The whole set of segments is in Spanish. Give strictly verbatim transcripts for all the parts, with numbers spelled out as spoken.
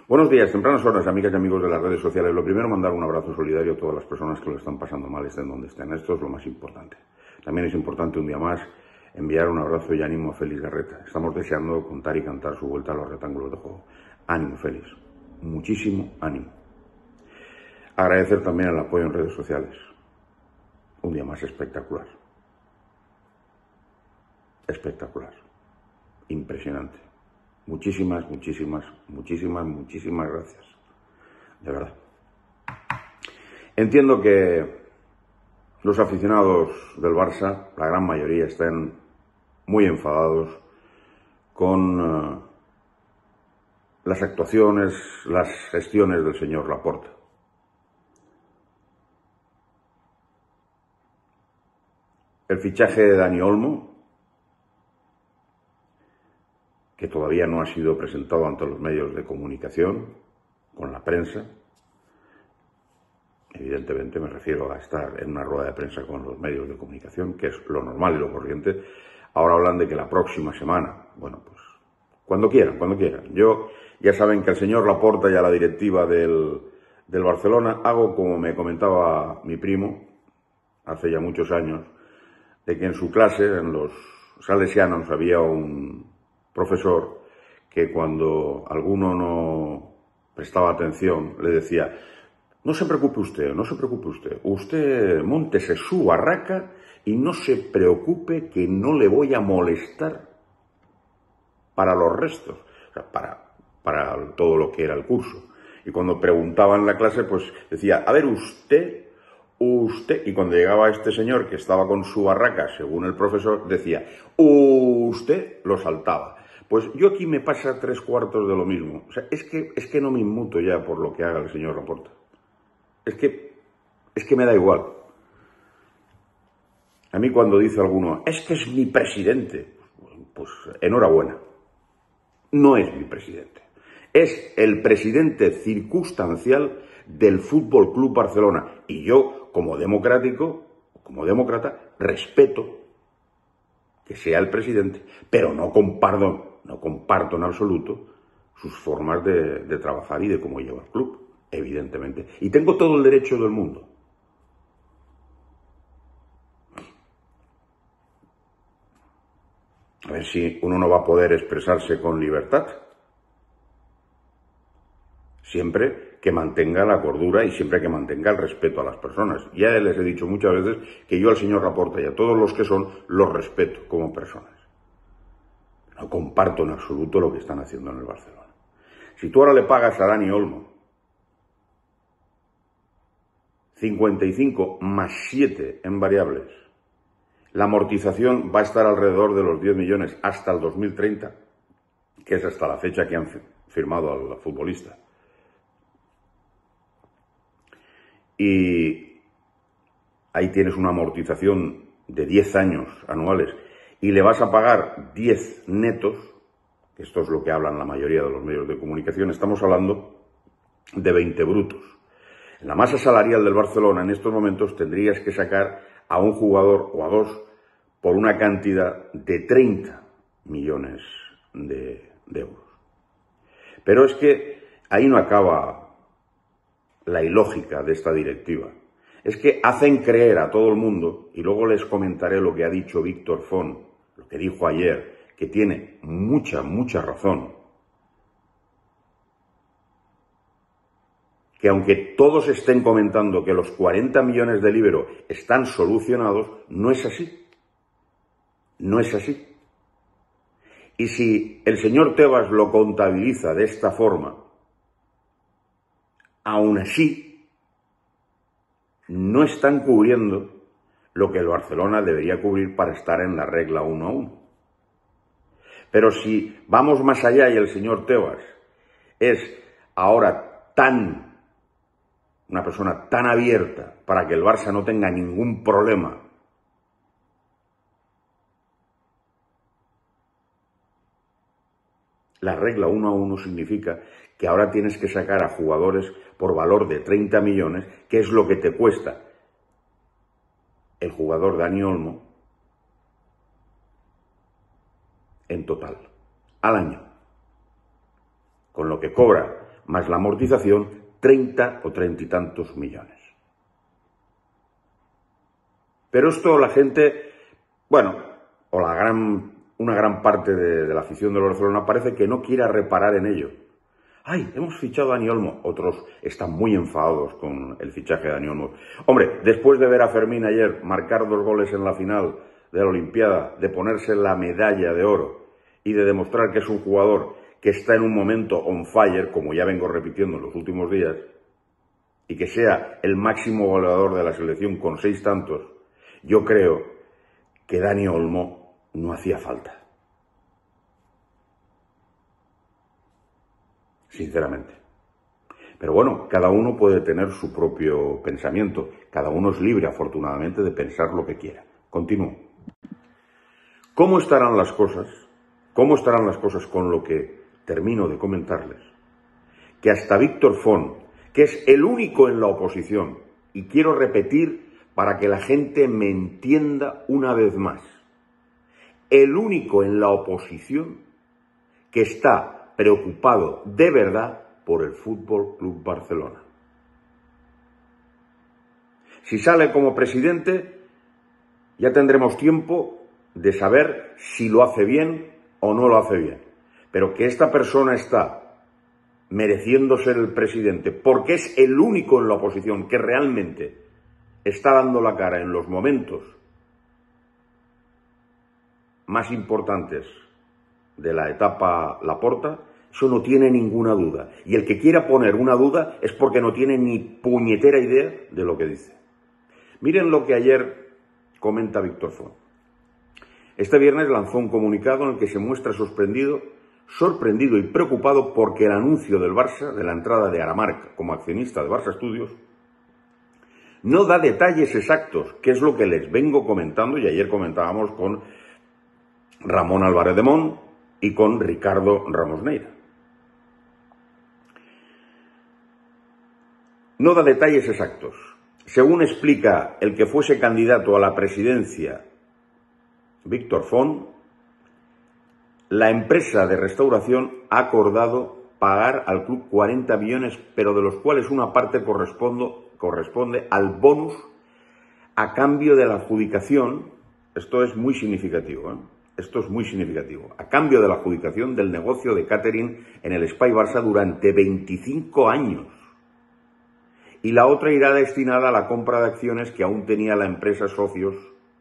Buenos días, tempranas horas, amigas y amigos de las redes sociales. Lo primero, mandar un abrazo solidario a todas las personas que lo están pasando mal, estén donde estén. Esto es lo más importante. También es importante, un día más, enviar un abrazo y ánimo a Félix Garreta. Estamos deseando contar y cantar su vuelta a los rectángulos de juego. Ánimo, Félix. Muchísimo ánimo. Agradecer también el apoyo en redes sociales. Un día más espectacular. Espectacular. Impresionante. Muchísimas, muchísimas, muchísimas, muchísimas gracias. De verdad. Entiendo que los aficionados del Barça, la gran mayoría, estén muy enfadados con uh, las actuaciones, las gestiones del señor Laporta. El fichaje de Dani Olmo, que todavía no ha sido presentado ante los medios de comunicación, con la prensa. Evidentemente me refiero a estar en una rueda de prensa con los medios de comunicación, que es lo normal y lo corriente. Ahora hablan de que la próxima semana, bueno, pues cuando quieran, cuando quieran. Yo, ya saben que el señor Laporta y a la directiva del, del Barcelona hago como me comentaba mi primo, hace ya muchos años, de que en su clase, en los salesianos, había un profesor que cuando alguno no prestaba atención le decía: no se preocupe usted, no se preocupe usted, usted móntese su barraca y no se preocupe que no le voy a molestar para los restos, o sea, para, para todo lo que era el curso. Y cuando preguntaba en la clase, pues decía: a ver, usted, usted, y cuando llegaba este señor que estaba con su barraca, según el profesor, decía: usted, lo saltaba. Pues yo aquí me pasa tres cuartos de lo mismo. O sea, es que, es que no me inmuto ya por lo que haga el señor Laporta. Es que, es que me da igual. A mí cuando dice alguno: es que es mi presidente, pues enhorabuena. No es mi presidente. Es el presidente circunstancial del Fútbol Club Barcelona. Y yo, como democrático, como demócrata, respeto que sea el presidente, pero no comparto, no comparto en absoluto sus formas de, de trabajar y de cómo lleva el club, evidentemente. Y tengo todo el derecho del mundo. A ver si uno no va a poder expresarse con libertad. Siempre que mantenga la cordura y siempre que mantenga el respeto a las personas. Ya les he dicho muchas veces que yo al señor Laporta y a todos los que son, los respeto como personas. No comparto en absoluto lo que están haciendo en el Barcelona. Si tú ahora le pagas a Dani Olmo cincuenta y cinco más siete en variables, la amortización va a estar alrededor de los diez millones hasta el dos mil treinta, que es hasta la fecha que han firmado al futbolista. Y ahí tienes una amortización de diez años anuales y le vas a pagar diez netos, que esto es lo que hablan la mayoría de los medios de comunicación, estamos hablando de veinte brutos. En la masa salarial del Barcelona en estos momentos tendrías que sacar a un jugador o a dos por una cantidad de treinta millones de, de euros. Pero es que ahí no acaba la ilógica de esta directiva. Es que hacen creer a todo el mundo, y luego les comentaré lo que ha dicho Víctor Font, lo que dijo ayer, que tiene mucha, mucha razón, que aunque todos estén comentando que los cuarenta millones de libero están solucionados, no es así. No es así. Y si el señor Tebas lo contabiliza de esta forma, aún así, no están cubriendo lo que el Barcelona debería cubrir para estar en la regla uno a uno. Pero si vamos más allá y el señor Tebas es ahora tan, una persona tan abierta para que el Barça no tenga ningún problema la regla uno a uno significa que ahora tienes que sacar a jugadores por valor de treinta millones, que es lo que te cuesta el jugador Dani Olmo en total, al año. Con lo que cobra más la amortización, treinta o treinta y tantos millones. Pero esto la gente, bueno, o la gran, una gran parte de, de la afición del Barcelona parece que no quiera reparar en ello. ¡Ay, hemos fichado a Dani Olmo! Otros están muy enfadados con el fichaje de Dani Olmo. Hombre, después de ver a Fermín ayer marcar dos goles en la final de la Olimpiada, de ponerse la medalla de oro y de demostrar que es un jugador que está en un momento on fire, como ya vengo repitiendo en los últimos días, y que sea el máximo goleador de la selección con seis tantos, yo creo que Dani Olmo no hacía falta. Sinceramente. Pero bueno, cada uno puede tener su propio pensamiento. Cada uno es libre, afortunadamente, de pensar lo que quiera. Continúo. ¿Cómo estarán las cosas? ¿Cómo estarán las cosas con lo que termino de comentarles? Que hasta Víctor Font, que es el único en la oposición, y quiero repetir para que la gente me entienda una vez más, el único en la oposición que está preocupado de verdad por el Fútbol Club Barcelona. Si sale como presidente, ya tendremos tiempo de saber si lo hace bien o no lo hace bien. Pero que esta persona está mereciendo ser el presidente porque es el único en la oposición que realmente está dando la cara en los momentos más importantes de la etapa Laporta, eso no tiene ninguna duda. Y el que quiera poner una duda es porque no tiene ni puñetera idea de lo que dice. Miren lo que ayer comenta Víctor Font. Este viernes lanzó un comunicado en el que se muestra sorprendido, sorprendido y preocupado porque el anuncio del Barça, de la entrada de Aramark como accionista de Barça Studios, no da detalles exactos, que es lo que les vengo comentando, y ayer comentábamos con Ramón Álvarez de Mon y con Ricardo Ramos Neira. No da detalles exactos. Según explica el que fuese candidato a la presidencia, Víctor Font, la empresa de restauración ha acordado pagar al club cuarenta millones, pero de los cuales una parte corresponde, corresponde al bonus a cambio de la adjudicación. Esto es muy significativo, ¿eh? Esto es muy significativo. A cambio de la adjudicación del negocio de catering en el Espai Barça durante veinticinco años. Y la otra irá destinada a la compra de acciones que aún tenía la empresa socios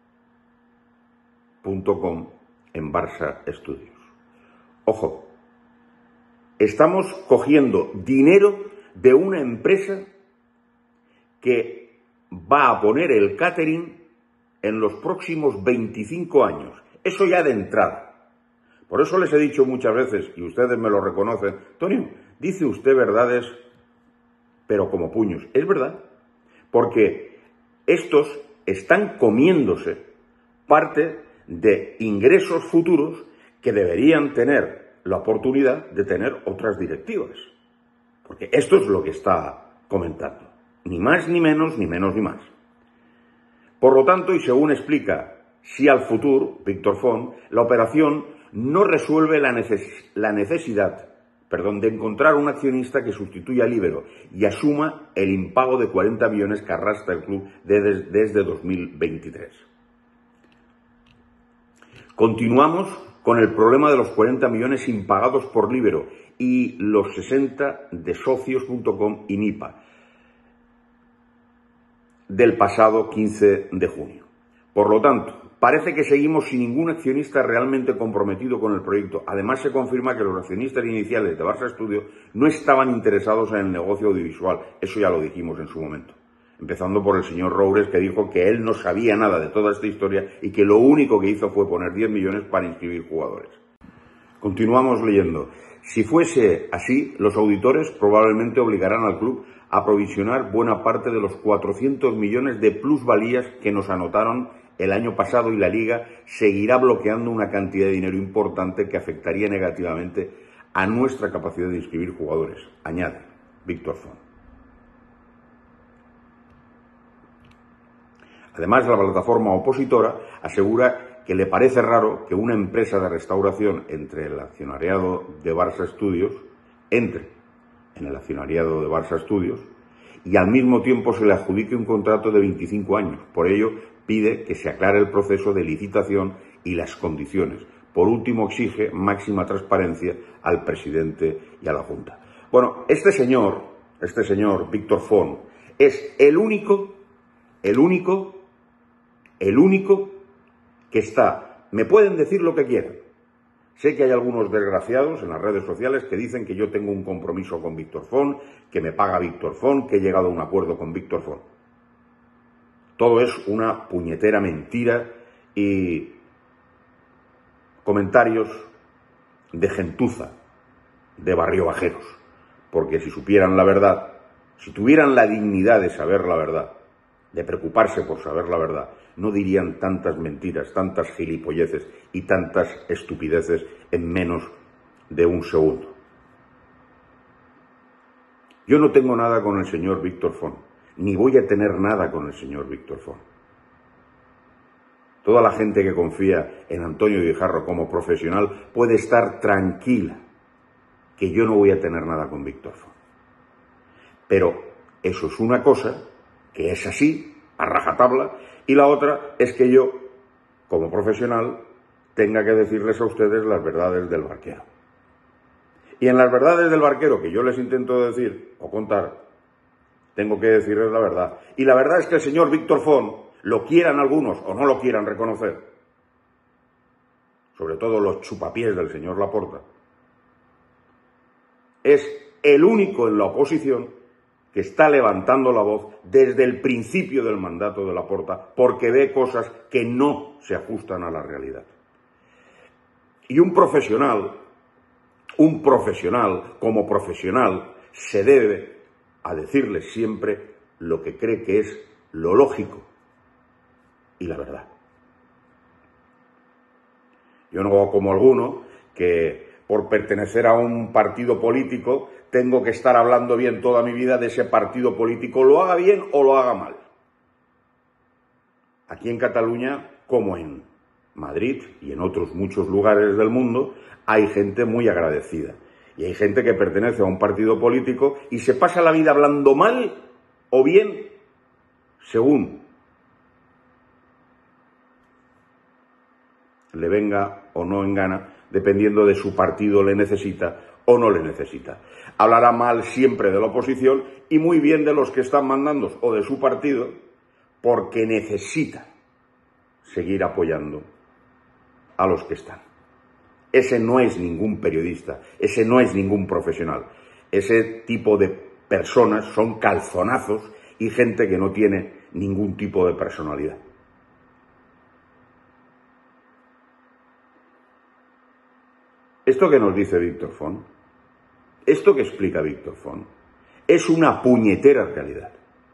punto com en Barça Studios. Ojo, estamos cogiendo dinero de una empresa que va a poner el catering en los próximos veinticinco años. Eso ya de entrada. Por eso les he dicho muchas veces, y ustedes me lo reconocen, Antonio, dice usted verdades, pero como puños. Es verdad, porque estos están comiéndose parte de ingresos futuros que deberían tener la oportunidad de tener otras directivas. Porque esto es lo que está comentando. Ni más ni menos, ni menos ni más. Por lo tanto, y según explica Si al Futur, Víctor Font, la operación no resuelve la, neces la necesidad perdón, de encontrar un accionista que sustituya a Libero y asuma el impago de cuarenta millones que arrastra el club desde, desde dos mil veintitrés. Continuamos con el problema de los cuarenta millones impagados por Libero y los sesenta de socios punto com y Nipa del pasado quince de junio. Por lo tanto, parece que seguimos sin ningún accionista realmente comprometido con el proyecto. Además, se confirma que los accionistas iniciales de Barça Studios no estaban interesados en el negocio audiovisual. Eso ya lo dijimos en su momento. Empezando por el señor Roures, que dijo que él no sabía nada de toda esta historia y que lo único que hizo fue poner diez millones para inscribir jugadores. Continuamos leyendo. Si fuese así, los auditores probablemente obligarán al club a provisionar buena parte de los cuatrocientos millones de plusvalías que nos anotaron el año pasado, y la Liga seguirá bloqueando una cantidad de dinero importante que afectaría negativamente a nuestra capacidad de inscribir jugadores, añade Víctor Font. Además, la plataforma opositora asegura que le parece raro que una empresa de restauración entre el accionariado de Barça Studios entre en el accionariado de Barça Studios y al mismo tiempo se le adjudique un contrato de veinticinco años. Por ello, pide que se aclare el proceso de licitación y las condiciones. Por último, exige máxima transparencia al presidente y a la Junta. Bueno, este señor, este señor Víctor Font, es el único, el único, el único que está. Me pueden decir lo que quieran. Sé que hay algunos desgraciados en las redes sociales que dicen que yo tengo un compromiso con Víctor Font, que me paga Víctor Font, que he llegado a un acuerdo con Víctor Font. Todo es una puñetera mentira y comentarios de gentuza, de barrio bajeros. Porque si supieran la verdad, si tuvieran la dignidad de saber la verdad, de preocuparse por saber la verdad, no dirían tantas mentiras, tantas gilipolleces y tantas estupideces en menos de un segundo. Yo no tengo nada con el señor Víctor Font, ni voy a tener nada con el señor Víctor Font. Toda la gente que confía en Antonio Guijarro como profesional puede estar tranquila que yo no voy a tener nada con Víctor Font. Pero eso es una cosa que es así, a rajatabla, y la otra es que yo, como profesional, tenga que decirles a ustedes las verdades del barquero. Y en las verdades del barquero que yo les intento decir o contar, tengo que decirles la verdad. Y la verdad es que el señor Víctor Font, lo quieran algunos o no lo quieran reconocer, sobre todo los chupapiés del señor Laporta, es el único en la oposición que está levantando la voz desde el principio del mandato de Laporta porque ve cosas que no se ajustan a la realidad. Y un profesional, un profesional como profesional, se debe a decirle siempre lo que cree que es lo lógico y la verdad. Yo no hago como alguno que por pertenecer a un partido político tengo que estar hablando bien toda mi vida de ese partido político, lo haga bien o lo haga mal. Aquí en Cataluña, como en Madrid y en otros muchos lugares del mundo, hay gente muy agradecida. Y hay gente que pertenece a un partido político y se pasa la vida hablando mal o bien según le venga o no en gana, dependiendo de su partido le necesita o no le necesita. Hablará mal siempre de la oposición y muy bien de los que están mandando o de su partido porque necesita seguir apoyando a los que están. Ese no es ningún periodista, ese no es ningún profesional. Ese tipo de personas son calzonazos y gente que no tiene ningún tipo de personalidad. Esto que nos dice Víctor Font, esto que explica Víctor Font, es una puñetera realidad.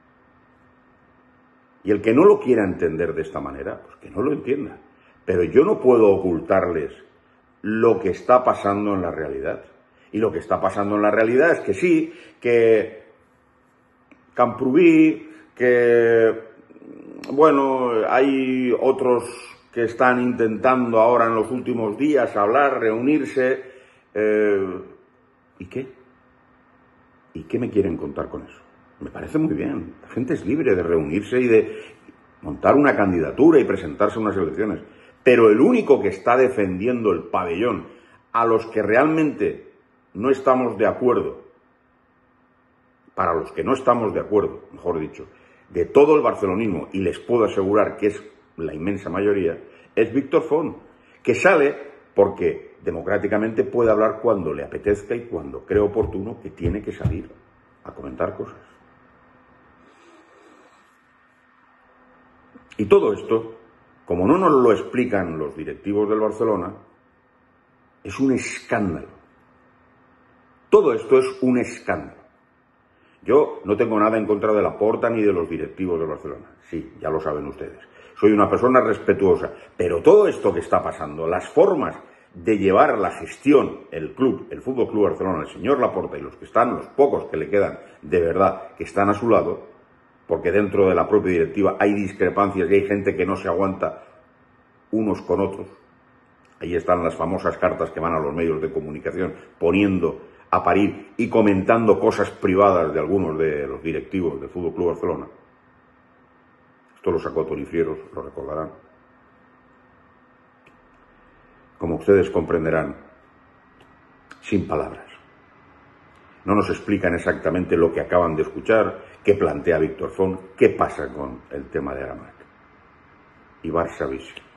Y el que no lo quiera entender de esta manera, pues que no lo entienda. Pero yo no puedo ocultarles lo que está pasando en la realidad. Y lo que está pasando en la realidad es que sí, que Camprubí, que, bueno, hay otros que están intentando ahora en los últimos días hablar, reunirse. Eh, ¿Y qué? ¿Y qué me quieren contar con eso? Me parece muy bien. La gente es libre de reunirse y de montar una candidatura y presentarse a unas elecciones. Pero el único que está defendiendo el pabellón a los que realmente no estamos de acuerdo, para los que no estamos de acuerdo, mejor dicho, de todo el barcelonismo, y les puedo asegurar que es la inmensa mayoría, es Víctor Font, que sale porque democráticamente puede hablar cuando le apetezca y cuando cree oportuno que tiene que salir a comentar cosas. Y todo esto, como no nos lo explican los directivos del Barcelona, es un escándalo. Todo esto es un escándalo. Yo no tengo nada en contra de Laporta ni de los directivos del Barcelona. Sí, ya lo saben ustedes. Soy una persona respetuosa. Pero todo esto que está pasando, las formas de llevar la gestión, el club, el Fútbol Club Barcelona, el señor Laporta y los que están, los pocos que le quedan de verdad, que están a su lado, porque dentro de la propia directiva hay discrepancias y hay gente que no se aguanta unos con otros. Ahí están las famosas cartas que van a los medios de comunicación poniendo a parir y comentando cosas privadas de algunos de los directivos del F C Barcelona. Esto lo sacó Torifieros, lo recordarán. Como ustedes comprenderán, sin palabras. No nos explican exactamente lo que acaban de escuchar, qué plantea Víctor Font, qué pasa con el tema de Aramark. Y Barça Visi.